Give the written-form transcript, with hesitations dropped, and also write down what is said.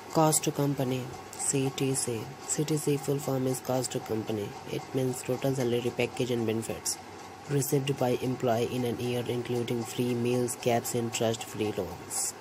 Cost to company, CTC. CTC full form is cost to company. It means total salary package and benefits received by employee in an year, including free meals, cabs, and trust-free loans.